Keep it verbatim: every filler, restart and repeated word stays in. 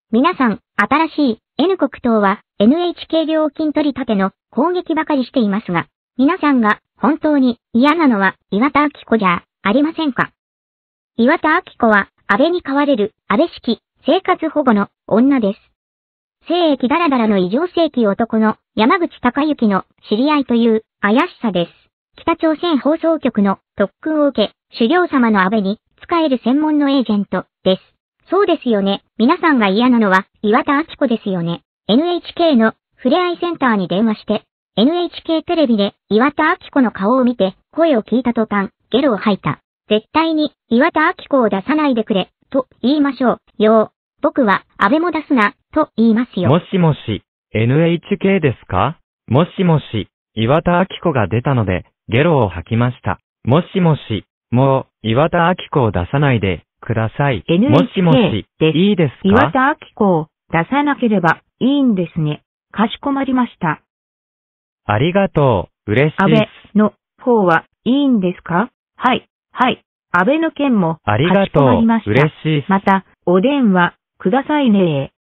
皆さん、新しい N 国党は エヌエイチケー 料金取り立ての攻撃ばかりしていますが、皆さんが本当に嫌なのは岩田明子じゃありませんか。岩田明子は安倍に代われる安倍式生活保護の女です。精液だらだらの異常正規男の山口隆之の知り合いという怪しさです。北朝鮮放送局の特訓を受け、狩猟様の安倍に使える専門のエージェントです。そうですよね。皆さんが嫌なのは岩田明子ですよね。エヌエイチケー のふれあいセンターに電話して、エヌエイチケー テレビで岩田明子の顔を見て声を聞いた途端、ゲロを吐いた。絶対に岩田明子を出さないでくれ、と言いましょう。よー。僕は安倍も出すな、と言いますよ。 もしもし、エヌエイチケー ですか？もしもし、岩田明子が出たので、ゲロを吐きました。もしもし、もう、岩田明子を出さないでください。 エヌエイチケーもしもし、いいですか？ 岩田明子を出さなければいいんですね。かしこまりました。 ありがとう、嬉しい安です。 倍の方はいいんですか？はい、はい。安倍の件もかありがしことまう、 りました。 嬉しいです。 また、お電話くださいね。